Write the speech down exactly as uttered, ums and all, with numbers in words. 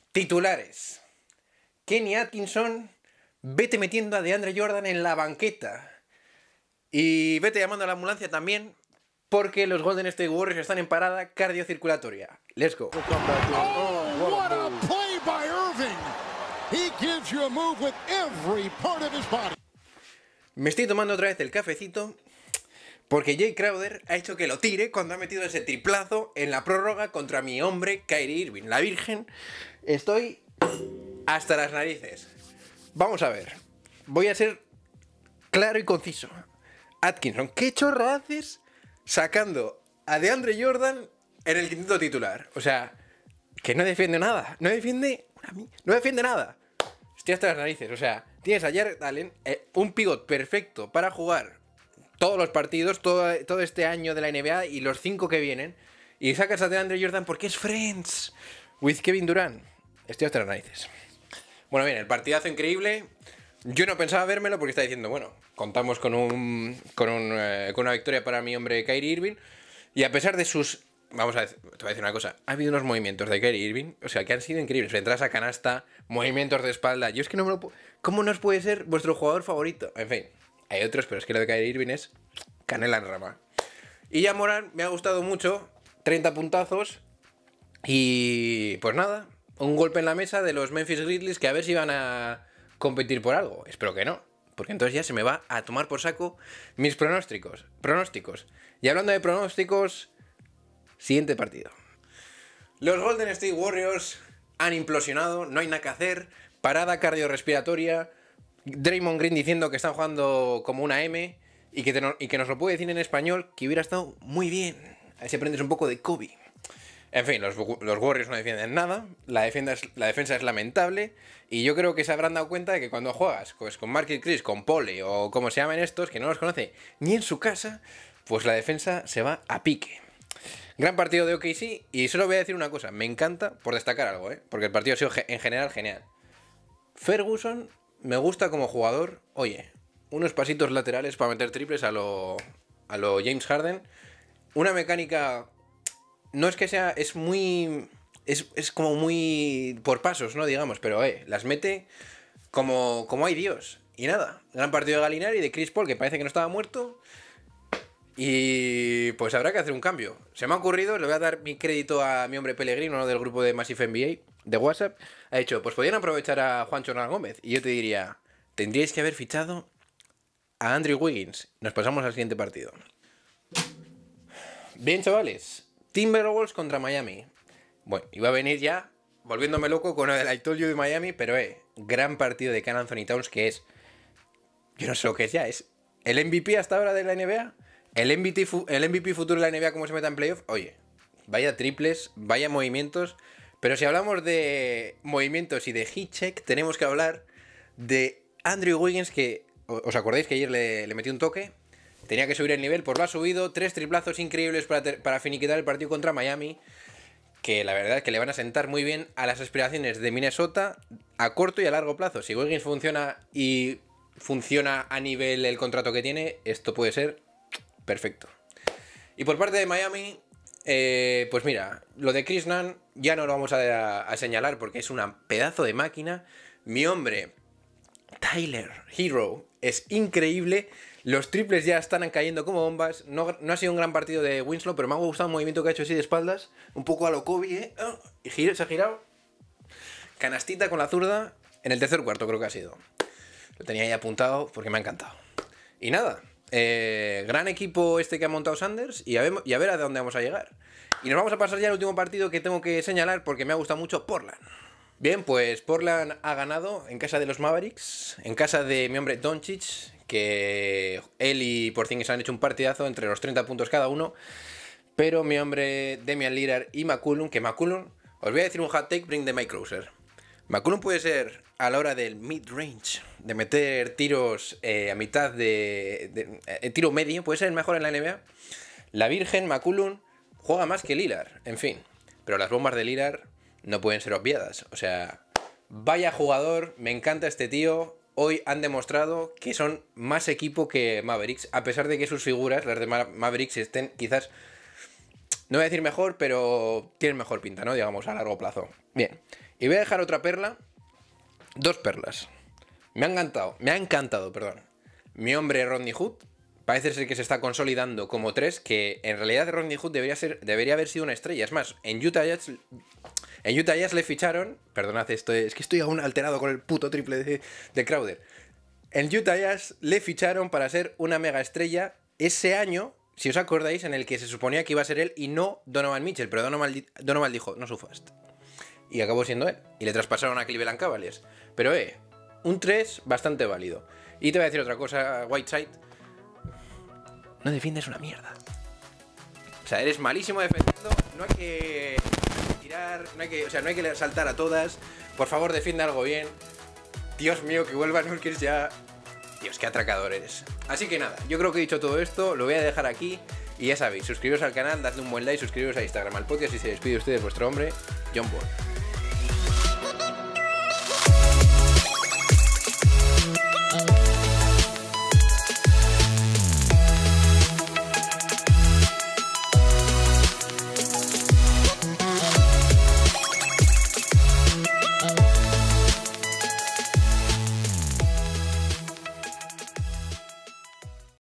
Titulares. Kenny Atkinson, vete metiendo a DeAndre Jordan en la banqueta. Y vete llamando a la ambulancia también, porque los Golden State Warriors están en parada cardiocirculatoria. Let's go. Oh, what a play by Irving. He gives you a move with every part of his body. Me estoy tomando otra vez el cafecito porque Jay Crowder ha hecho que lo tire cuando ha metido ese triplazo en la prórroga contra mi hombre Kyrie Irving, la Virgen. Estoy hasta las narices. Vamos a ver. Voy a ser claro y conciso. Atkinson, ¿qué chorra haces sacando a DeAndre Jordan en el quinteto titular? O sea, que no defiende nada. No defiende... No defiende nada. Estoy hasta las narices. O sea, tienes a Jarrett Allen, eh, un pivot perfecto para jugar todos los partidos, todo, todo este año de la N B A y los cinco que vienen. Y sacas a DeAndre Jordan porque es Friends with Kevin Durant. Estoy hasta las narices. Bueno, bien, el partidazo increíble. Yo no pensaba vérmelo porque está diciendo, bueno, contamos con un con, un, eh, con una victoria para mi hombre Kyrie Irving. Y a pesar de sus... Vamos a decir, te voy a decir una cosa. Ha habido unos movimientos de Kyrie Irving, o sea, que han sido increíbles. Entradas a canasta, movimientos de espalda. Yo es que no me lo puedo... ¿Cómo no os puede ser vuestro jugador favorito? En fin, hay otros, pero es que lo de Kyrie Irving es canela en rama. Y ya Morán me ha gustado mucho. treinta puntazos. Y pues nada, un golpe en la mesa de los Memphis Grizzlies que a ver si van a competir por algo. Espero que no, porque entonces ya se me va a tomar por saco mis pronósticos. Pronósticos. Y hablando de pronósticos... Siguiente partido. Los Golden State Warriors han implosionado, no hay nada que hacer, parada cardiorrespiratoria, Draymond Green diciendo que están jugando como una M y que, te no, y que nos lo puede decir en español, que hubiera estado muy bien. Así aprendes un poco de Kobe. En fin, los, los Warriors no defienden nada, la defensa, es, la defensa es lamentable y yo creo que se habrán dado cuenta de que cuando juegas pues, con Marquis Chris, con Pole o como se llaman estos, que no los conoce ni en su casa, pues la defensa se va a pique. Gran partido de O K C y solo voy a decir una cosa, me encanta, por destacar algo, ¿eh? Porque el partido ha sido en general genial. Ferguson me gusta como jugador, oye, unos pasitos laterales para meter triples a lo, a lo James Harden, una mecánica, no es que sea, es muy, es, es como muy por pasos, ¿no? Digamos, pero eh, las mete como, como hay Dios. Y nada, gran partido de Gallinari y de Chris Paul, que parece que no estaba muerto. Y pues habrá que hacer un cambio. Se me ha ocurrido, le voy a dar mi crédito a mi hombre Pellegrino, ¿no? Del grupo de Massive N B A, de WhatsApp. Ha dicho, pues podrían aprovechar a Juancho Hernán Gómez. Y yo te diría, tendríais que haber fichado a Andrew Wiggins. Nos pasamos al siguiente partido. Bien, chavales. Timberwolves contra Miami. Bueno, iba a venir ya volviéndome loco con el I told you de Miami, pero eh, gran partido de Karl Anthony Towns, que es... Yo no sé lo que es ya, es el M V P hasta ahora de la N B A. El M V P, el M V P futuro de la N B A, como se meta en playoff, oye, vaya triples, vaya movimientos. Pero si hablamos de movimientos y de hit check, tenemos que hablar de Andrew Wiggins, que os acordáis que ayer le, le metí un toque. Tenía que subir el nivel, pues lo ha subido. Tres triplazos increíbles para, ter, para finiquitar el partido contra Miami, que la verdad es que le van a sentar muy bien a las aspiraciones de Minnesota a corto y a largo plazo. Si Wiggins funciona y funciona a nivel el contrato que tiene, esto puede ser... perfecto. Y por parte de Miami, eh, pues mira, lo de Chris Nunn ya no lo vamos a, a señalar porque es un pedazo de máquina. Mi hombre, Tyler Hero, es increíble. Los triples ya están cayendo como bombas. No, no ha sido un gran partido de Winslow, pero me ha gustado el movimiento que ha hecho así de espaldas. Un poco a lo Kobe, ¿eh? Oh, y giro, se ha girado. Canastita con la zurda. En el tercer cuarto creo que ha sido. Lo tenía ahí apuntado porque me ha encantado. Y nada. Eh, gran equipo este que ha montado Sanders y a, ver, y a ver a dónde vamos a llegar. Y nos vamos a pasar ya al último partido que tengo que señalar porque me ha gustado mucho, Portland. Bien, pues Portland ha ganado en casa de los Mavericks, en casa de mi hombre Doncic, que él y Porzingis han hecho un partidazo entre los treinta puntos cada uno, pero mi hombre Damian Lillard y McCollum, que McCollum, os voy a decir un hot take, bring the mic closer. McCollum puede ser, a la hora del mid-range, de meter tiros eh, a mitad de, de eh, tiro medio, puede ser el mejor en la N B A. La Virgen, McCollum, juega más que Lillard, en fin. Pero las bombas de Lillard no pueden ser obviadas. O sea, vaya jugador, me encanta este tío. Hoy han demostrado que son más equipo que Mavericks, a pesar de que sus figuras, las de Ma Mavericks, estén quizás No voy a decir mejor, pero tienen mejor pinta, ¿no? Digamos, a largo plazo. Bien. Y voy a dejar otra perla. Dos perlas. Me ha encantado, me ha encantado, perdón. Mi hombre Rodney Hood. Parece ser que se está consolidando como tres, que en realidad Rodney Hood debería, ser, debería haber sido una estrella. Es más, en Utah Jazz, en Utah Jazz le ficharon... Perdonad, esto es, es que estoy aún alterado con el puto triple de, de Crowder. En Utah Jazz le ficharon para ser una mega estrella ese año, si os acordáis, en el que se suponía que iba a ser él y no Donovan Mitchell. Pero Donovan, Donovan dijo, no so fast. Y acabó siendo él. Y le traspasaron a Cleveland Cavaliers. Pero eh, un tres bastante válido. Y te voy a decir otra cosa, Whiteside. No defiendes una mierda. O sea, eres malísimo defendiendo. No hay que tirar, no hay que, o sea, no hay que saltar a todas. Por favor, defiende algo bien. Dios mío, que vuelva Nurkic ya. Dios, qué atracador eres. Así que nada, yo creo que he dicho todo esto. Lo voy a dejar aquí. Y ya sabéis, suscribiros al canal, dadle un buen like, suscribiros a Instagram, al podcast y se despide ustedes vuestro hombre, John Ball.